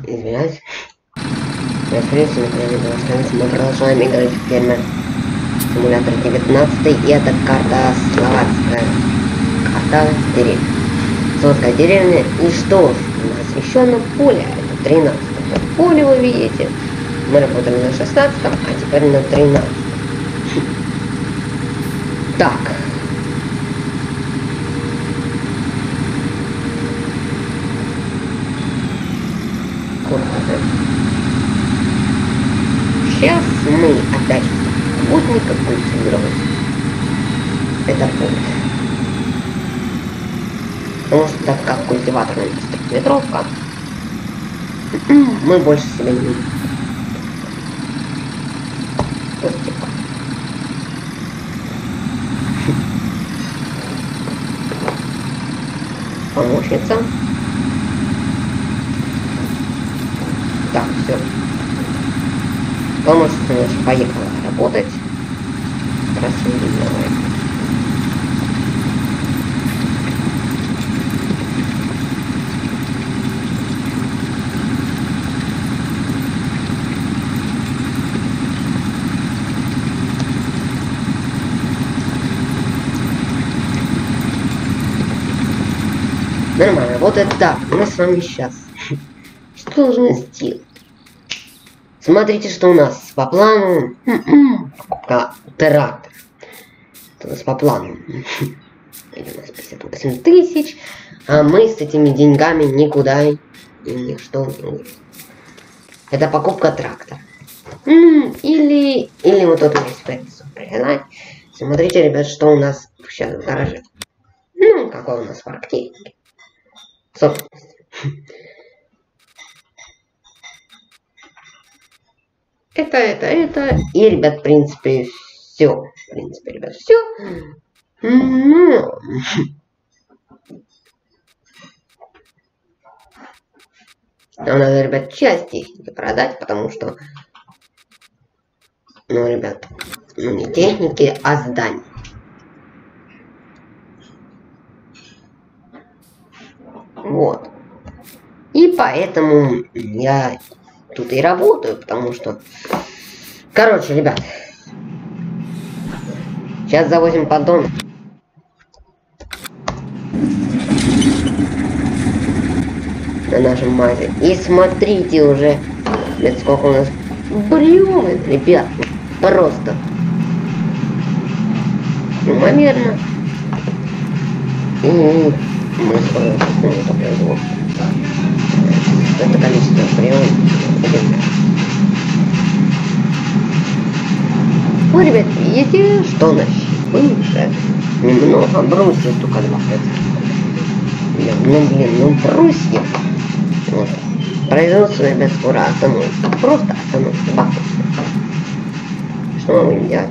извиняюсь. Я приветствую, мы продолжаем играть в фермер симулятор 19, и это карта словацкая. Карта деревни. Словацкая деревня. И что ж, у нас еще одно поле, это 13 поле, вы видите. Мы работали на 16, а теперь на 13. Так. Сейчас мы опять работника культивировать. Это поле. Потому что так как культиватор это метровка, мы больше себя не видим. Помощница. Так, все. Помощница наша поехала работать. Красиво, давай. Нормально, работает так. Мы с вами сейчас что должны сделать? Смотрите, что у нас по плану. Покупка трактор. Это у нас по плану. Или у нас 58 тысяч. А мы с этими деньгами никуда и ничто не уйдем. Это покупка трактора. Или вот тут есть придется пригнать. Смотрите, ребят, что у нас сейчас в гараже. Ну, какой у нас парктехники. Собственность. Это. И, ребят, в принципе, все. В принципе, ребят, все. Нам надо, ребят, часть техники продать, потому что, ну, ребят, ну не техники, а зданий. Вот. И поэтому я тут и работаю, потому что... Короче, ребят. Сейчас завозим поддон. На нашем мазе. И смотрите уже, ребят, сколько у нас бревен, ребят. Просто. Неимоверно. И мы скоро это производство. Это количество бревен. Ну, ребят, видите, что нащипывает? Немного брусьев, только 2%. Ну, брусьев. Вот. Производство, ребят, скоро остановится. Просто остановится. Бахнется. Что мы будем делать?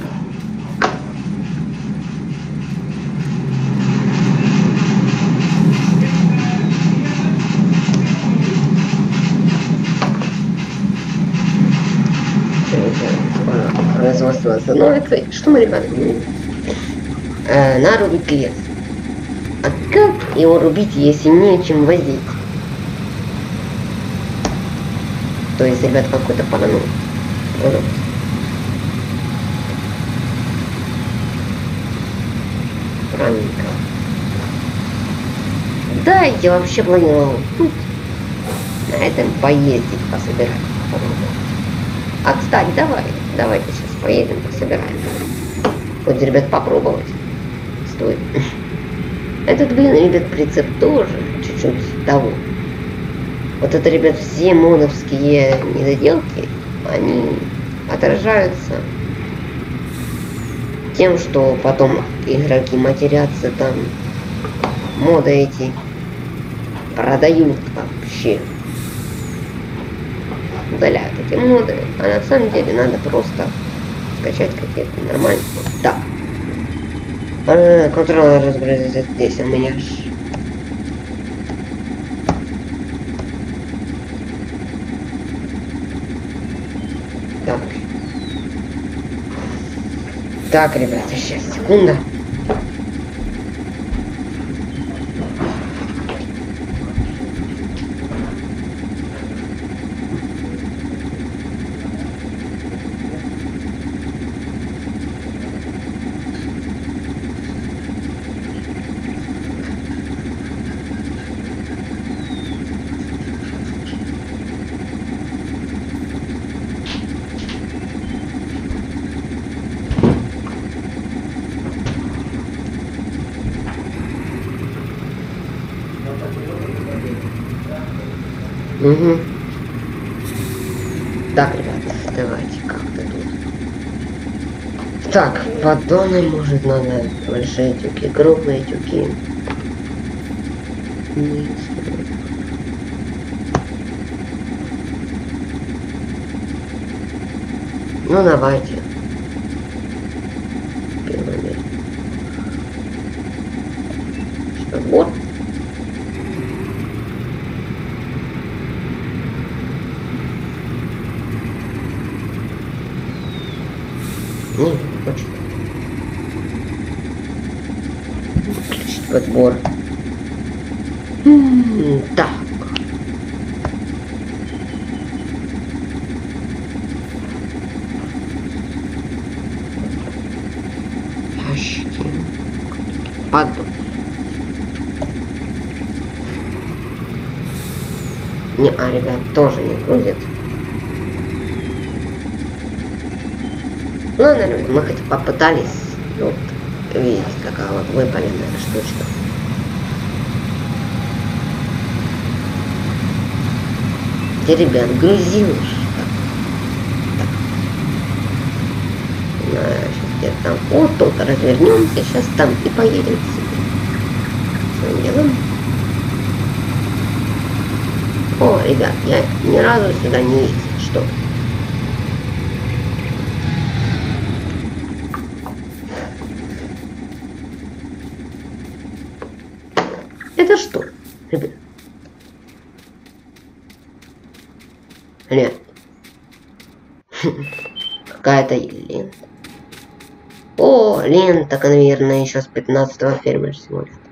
Производство остановится. Что мы, ребята, будем? Надо рубить лес. А как его рубить, если нечем возить? То есть, ребят, какой-то паранойя. Правильно. Да, я вообще планировал тут на этом поездить, пособирать. А, кстати, давайте сейчас поедем, пособираем. Хоть, ребят, попробовать. Стоит. Этот, блин, ребят, прицеп тоже чуть-чуть того. Вот это, ребят, все модовские недоделки, они отражаются тем, что потом игроки матерятся там, моды эти продают вообще. Удаляют эти моды, а на самом деле надо просто скачать какие-то нормальные. Так. Контроль разгрузит здесь у меня. Так. Так, ребята, сейчас, секунда. Угу. Так, ребята, давайте как-то тут. Так, поддоны, может, надо большие тюки, круглые тюки. Ну, давайте. Первый. Вот. Не хочет. Включить подбор. Так. Подбор. Не, ребят, тоже не грузит. Ладно, ребят, мы хоть попытались. Вот, видите, какая вот выпаленная штучка. Где, ребят, грузи уж. Сейчас где-то там. Вот тут развернемся, сейчас там и поедем себе. Своим делом. О, ребят, я ни разу сюда не ездил. Что? Это что, ребят? Нет. Какая-то лента. О, лента конвейерная еще с 15-го фермерского лета.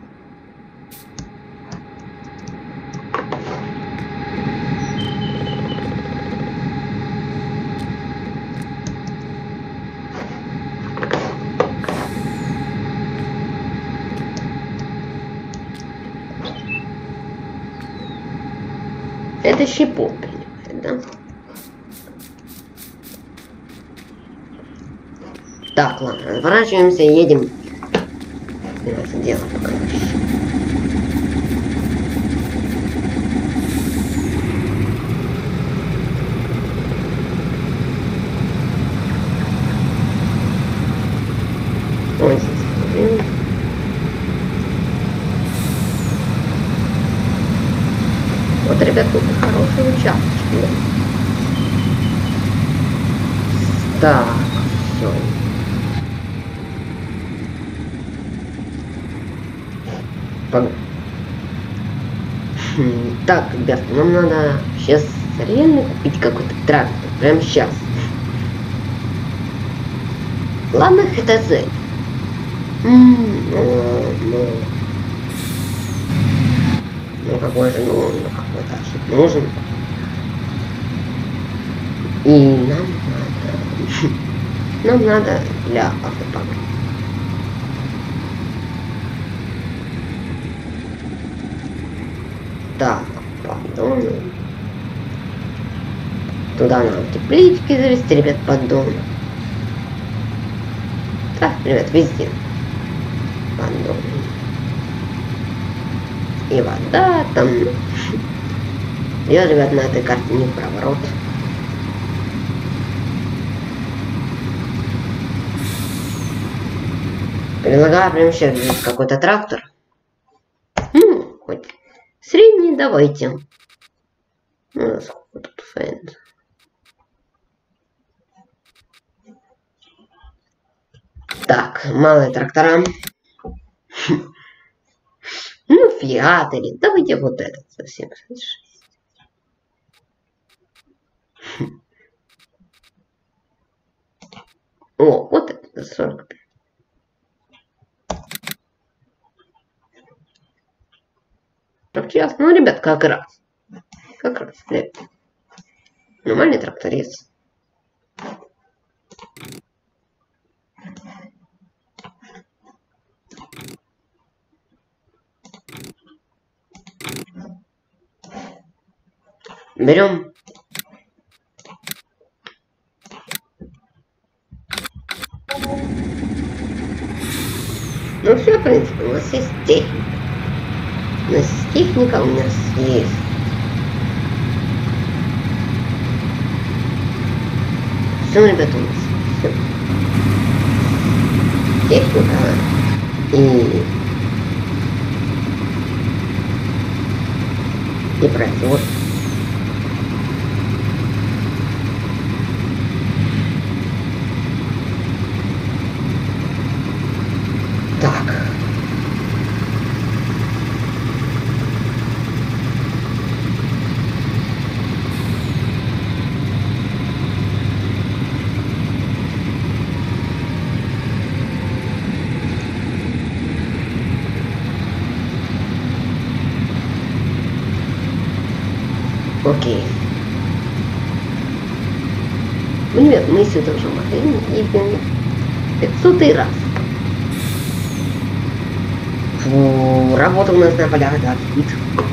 Это щепот принимает, да? Так, ладно, разворачиваемся и едем. Это дело пока еще. Ой, здесь. Вот, ребят, тут хороший участок. Так, все. Так, ребят, нам надо сейчас реально купить какой-то трактор. Прямо сейчас. Ладно, ХТЗ. Ну какой же, какой-то нужен. И нам надо для автопака. Так, поддоны. Туда надо теплички завести, ребят, поддоны. Так, ребят, везде поддоны. И вода там. Я, ребят, на этой карте не в проворот. Предлагаю прямо сейчас взять какой-то трактор. Ну, хоть средний давайте. Ну, сколько тут фэнд. Так, малые трактора. Ну, Фиат или... Давайте вот этот за 76. О, вот это за 45. Так, сейчас, ну, ребят, как раз. Как раз, ребят. Нормальный тракторист. Берем. Ну все, в принципе, у нас есть техника. У нас есть техника, у нас есть Что, ребята, у нас? Всё. Техника и производство. Так. Окей. Привет, мы сюда уже машине едем 500 раз. Фу, работа у нас на полях, да, кипит.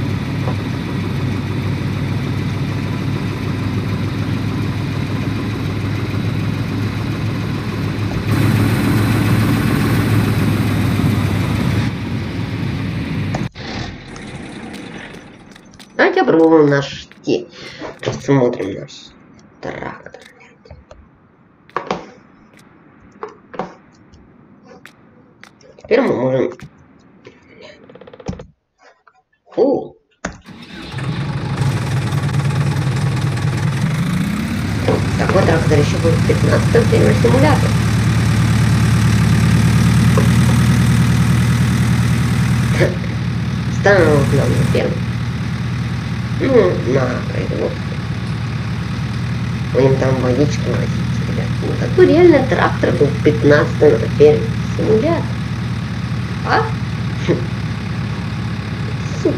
Давайте попробуем наш день. Посмотрим наш трактор. Теперь мы можем... Фу. Такой трактор еще будет в 15-м фильме симулятор. Стану к нам на ферму. Ну, на производство. Будем там водичку возить, ребят. Ну, такой реально трактор был в 15-м ферме симулятор. А? Супер.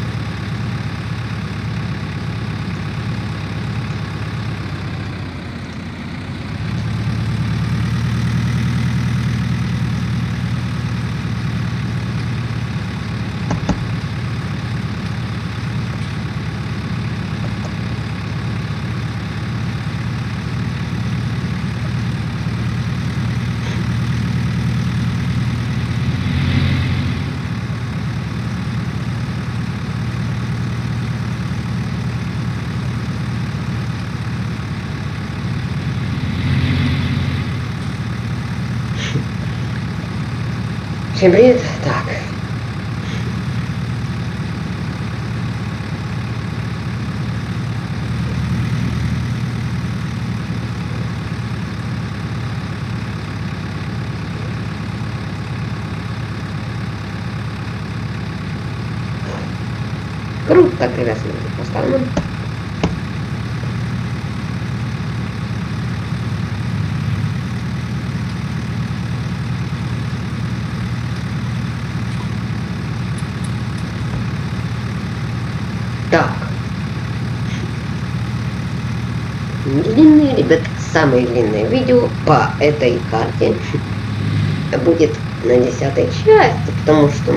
Всем привет. Так. Круто, так, ребят, поставим. Так. Длинные, ребят, самые длинные видео по этой карте будет на 10-й части, потому что,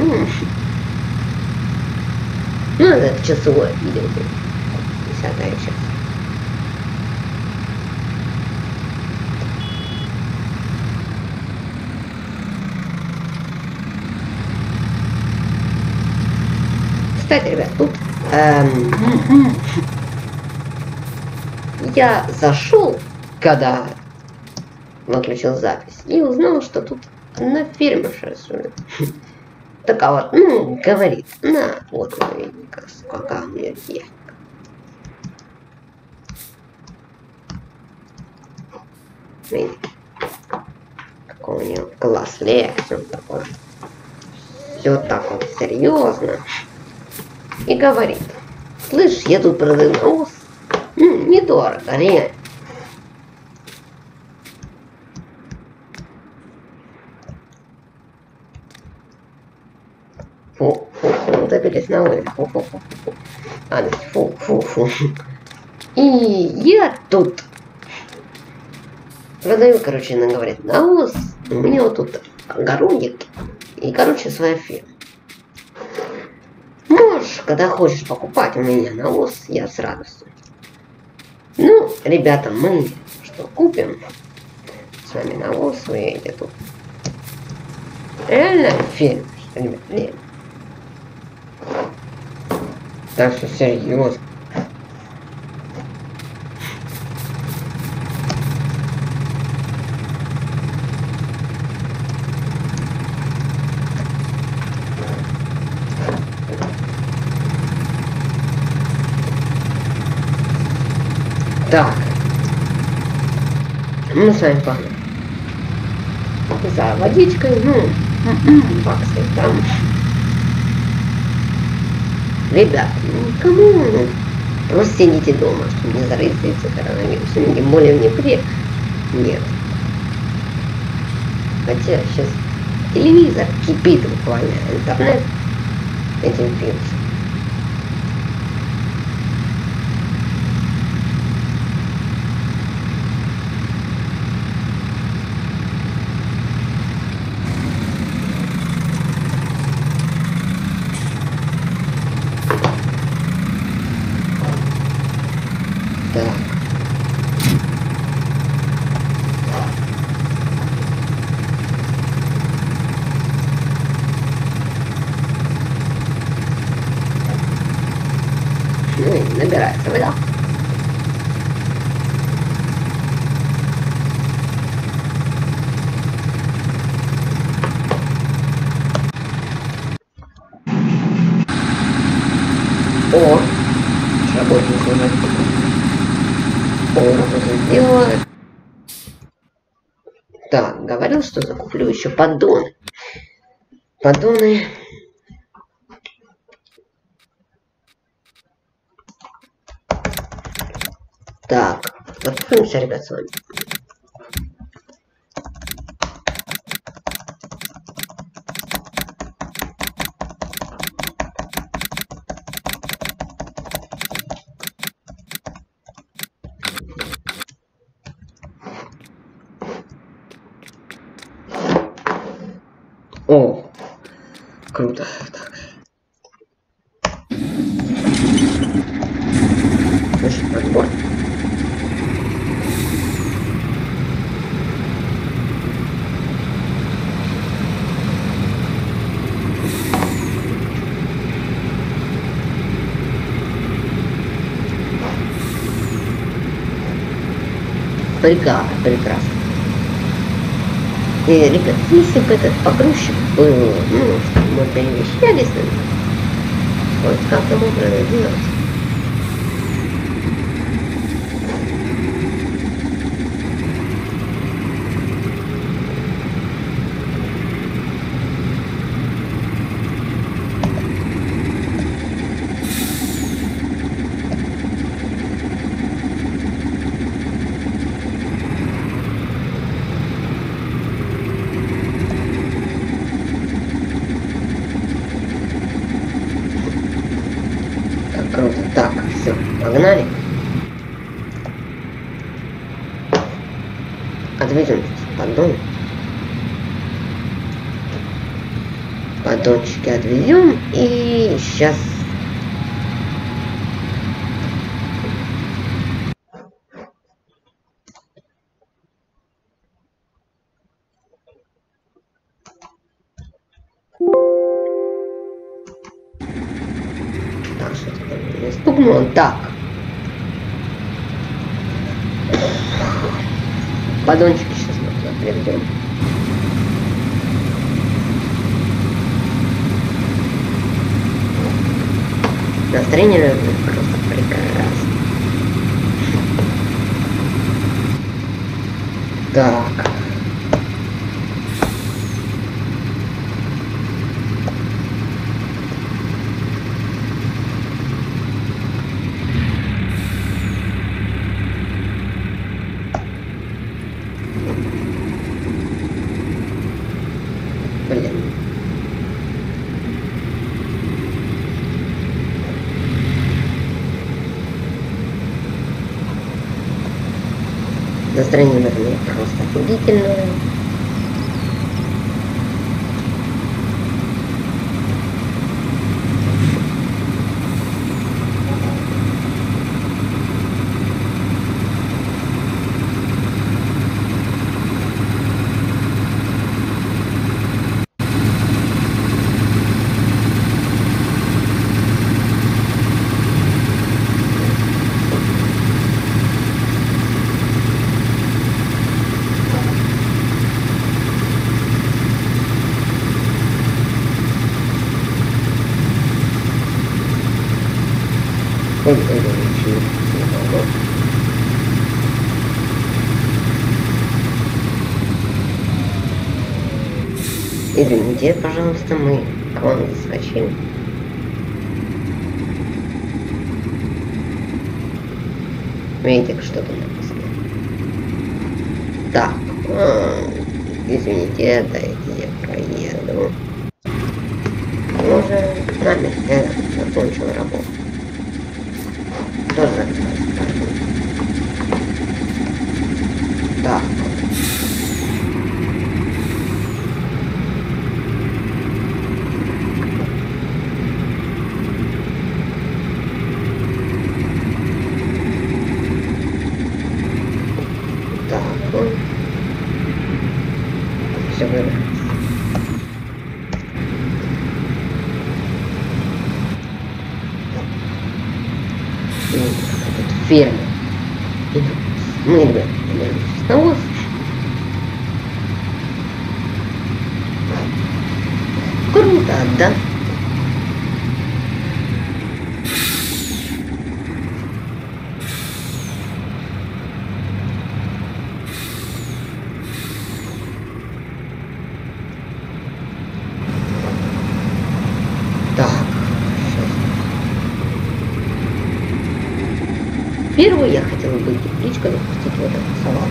ну это часовое видео будет. 10-я часть. Кстати, ребят, тут я зашел, когда выключил запись, и узнал, что тут на ферме рисует. Такая вот, ну, говорит, на, вот, видите, какая у меня техника. Видите, какой у нее класс лекции такой. Все так вот серьезно. И говорит, слышь, я тут продаю навоз, недорого, реально. Фу, добились на улице, фу. Фу. И я тут продаю, короче, она говорит, навоз, у меня вот тут огородик и, короче, своя фирма. Можешь, когда хочешь покупать у меня навоз, я с радостью. Ну, ребята, мы что, купим с вами навоз, вы едете тут. Реально фирма, ребят, реально. Так что серьезно. Так. Мы с вами погнали. За водичкой, ну, баксы там. Ребят, кому просто сидите дома, чтобы не заразиться коронавирусом, тем более в Днепре. Нет. Хотя сейчас телевизор кипит буквально, интернет этим вирусом. Так. Ну и набирается вода. О, работник уже. О, работу сделать. Так, говорил, что закуплю еще поддоны. Поддоны. Так, запустимся, ребят, с вами. О, круто. Так. Слушай, подбор. Прекрасно. И, ребят, если бы этот погрузчик был, ну, мы перемещались, вот как-то можно делать. Круто. Так, все, погнали. Отведем поддон. Поддончики отведем и сейчас. Так, что-то не стукнуло. Так. Поддончики сейчас мы отведем. Настроение просто прекрасно. Так. Блин. Настроение, наверное, просто офигительное. Ой, Извините, пожалуйста, мы к вам заскочили. Видите, что там написано? Так, извините, дайте я проеду. Уже нами закончил работу. Тоже закрылась. Так. Все выбралось. Тут ферма. Мы, ребят, навоз. Круто, да? Так, первую я хотела бы тепличку запустить в этот салат.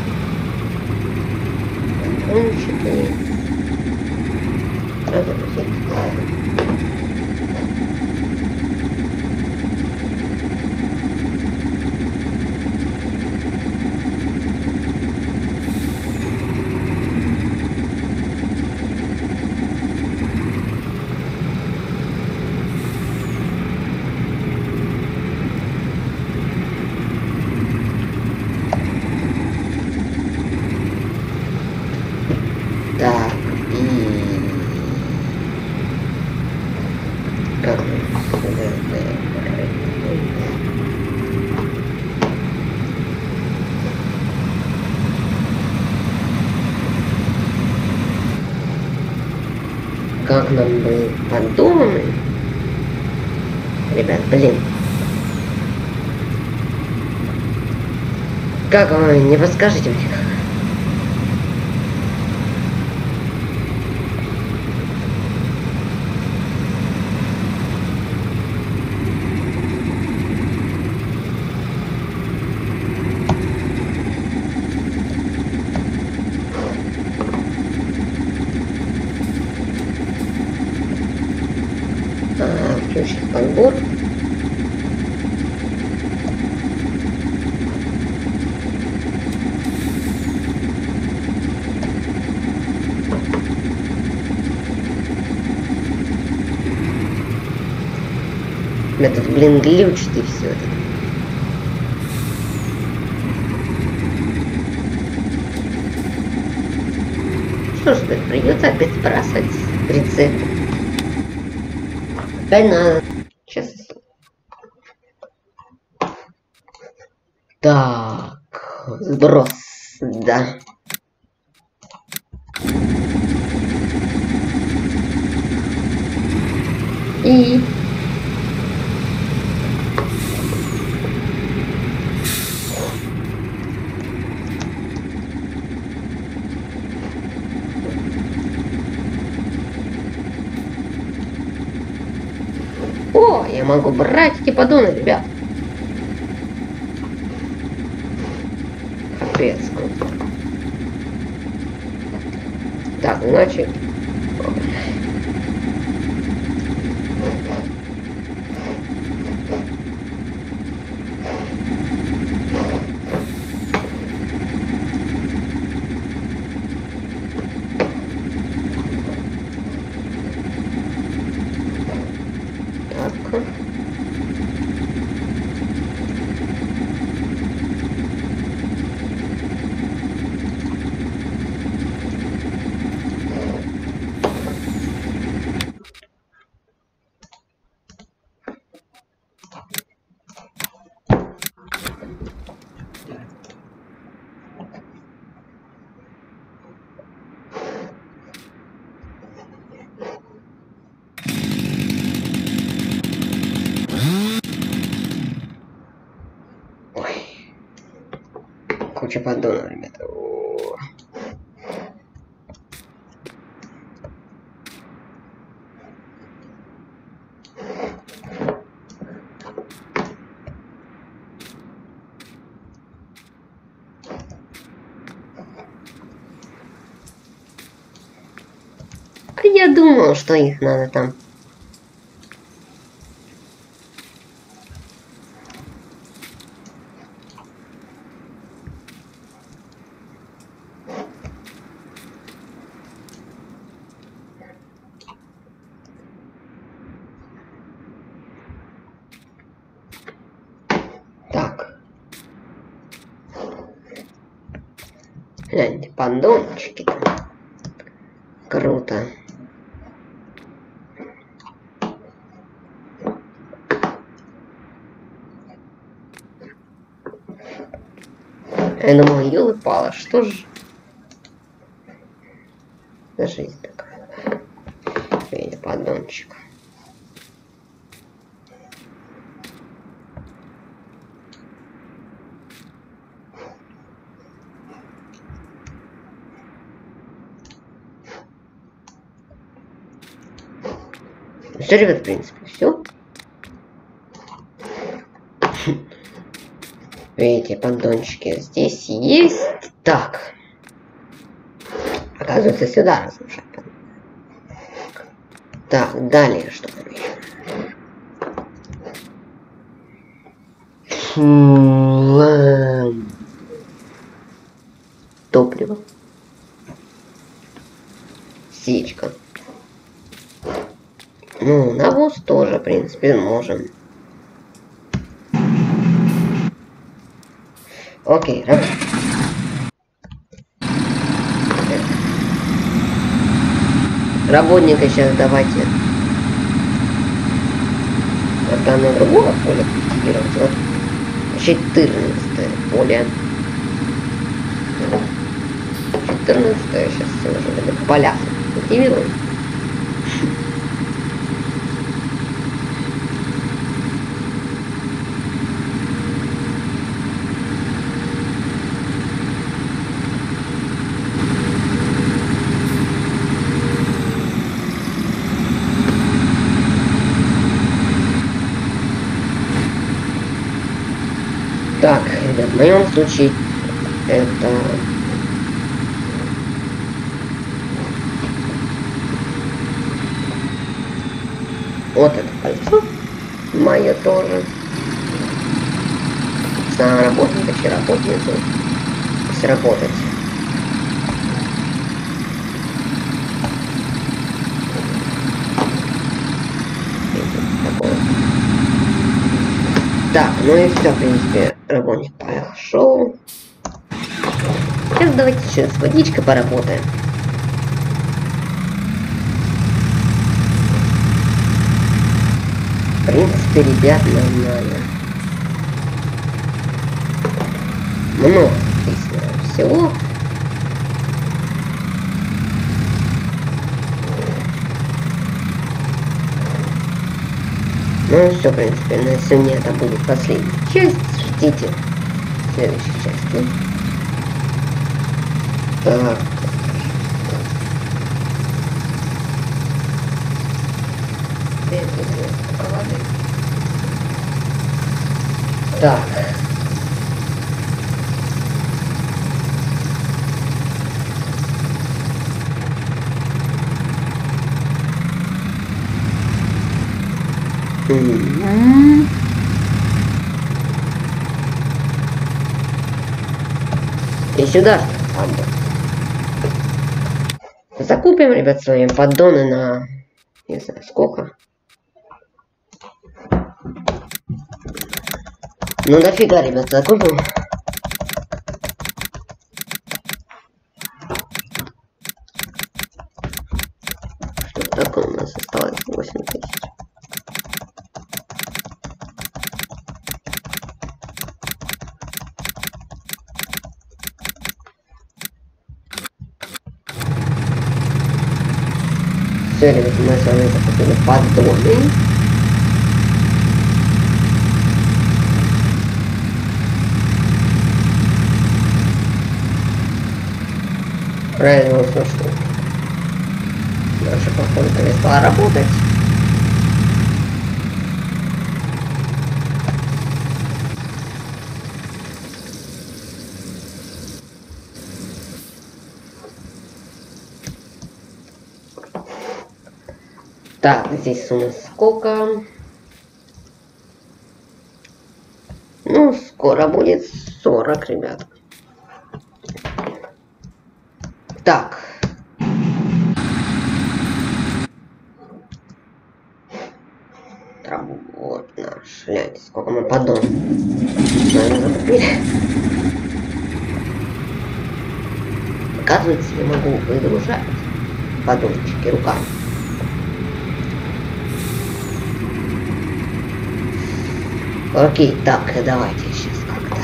Так, и... Как как нам бы подуманы? Ребят, блин. Как вы не подскажете мне? Включить подбор. Этот, блин, глючит и все это. Что ж, придется опять сбрасывать рецепт. Опять надо. Сейчас. Так, сброс, да. И... О, я могу брать эти поддоны, ребят. Капец, круто. Так, значит... Так. Куча поддонов, ребята. А я думал, что их надо там. Так. Гляньте, поддончики там. Круто. Я думал, ёлы-палы, что ж за жизнь такая? Видите, поддончик. Все, ребят, в принципе, все. Видите, поддончики здесь есть. Так. Оказывается, сюда разрушать. Так, далее что там еще? Топливо. Сечка. Ну, навоз тоже, в принципе, можем. Окей, работаем. Работника сейчас давайте. Вот там на другого поля культивировать. Вот 14 поле. 14 сейчас все уже поля культивируем. Так, ребят, в моем случае это вот это кольцо мое тоже. На работника, чи работницу сработать. Так, ну и все, в принципе, работник пошел. Сейчас давайте еще с водичкой поработаем. В принципе, ребят, нормально. Много здесь всего. Ну все, в принципе, на сегодня это будет последняя часть. Ждите следующей части. Так. Так. И сюда поддон. Закупим, ребят, с вами поддоны на... Не знаю, сколько. Ну дофига, ребят, закупим. Что такое у нас осталось? 8000. Все, ребят, мы с вами закупили поддоны. Правильно, что наша походка начала работать. Так, здесь у нас сколько? Ну, скоро будет 40, ребят. Так. Там вот наш. Гляньте, сколько мы поддон. Наверное, закупили. Оказывается, я могу выгружать поддончики руками. Окей, так, давайте сейчас как-то.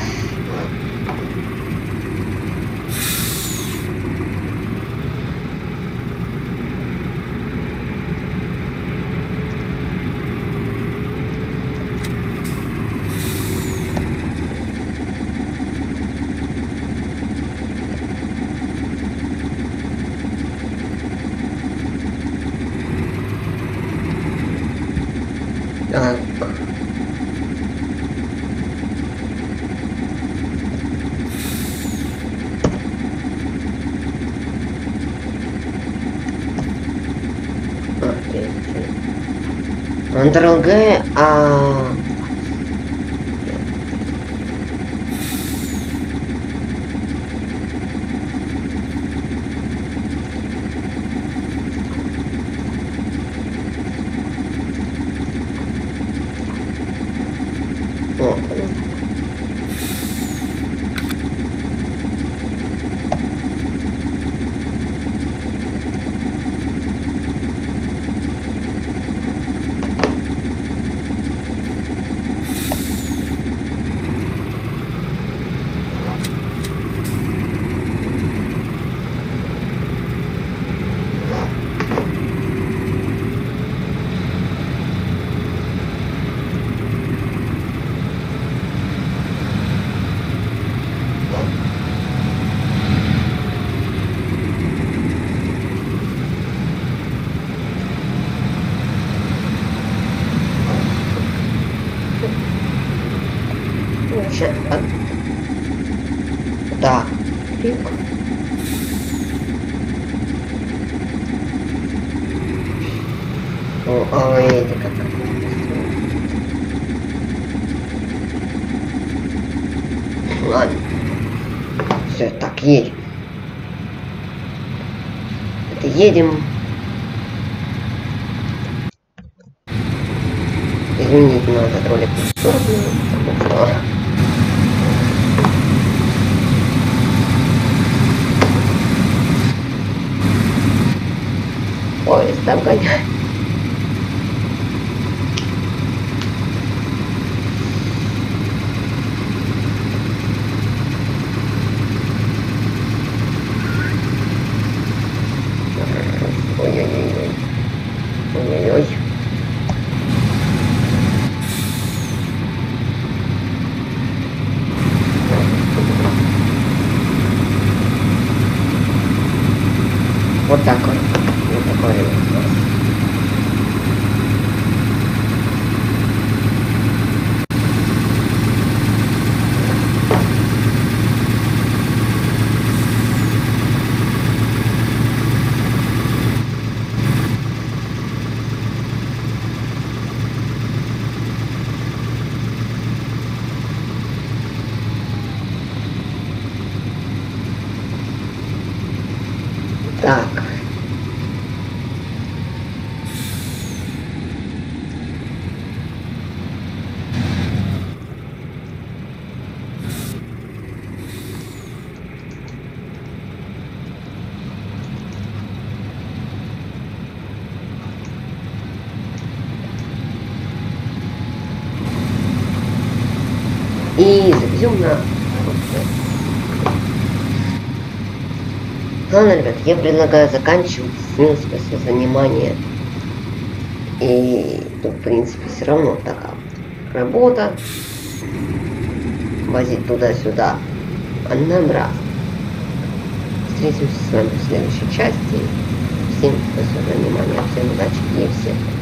Так. Ctrl-G, вот. Так, клик. Ой, это как. Ладно. Все, так, едем. Это едем. Извините, но этот ролик не сложный, потому что... Поезд обгоняет. Ой-ой-ой. Ой-ой-ой. Вот так вот. Вот такой вот. Так. И завезем на... Ладно, ребят, я предлагаю заканчивать. Всем спасибо за внимание. И тут, в принципе, все равно такая работа. Возить туда-сюда. Однообразно. Встретимся с вами в следующей части. Всем спасибо за внимание. Всем удачи и всем пока.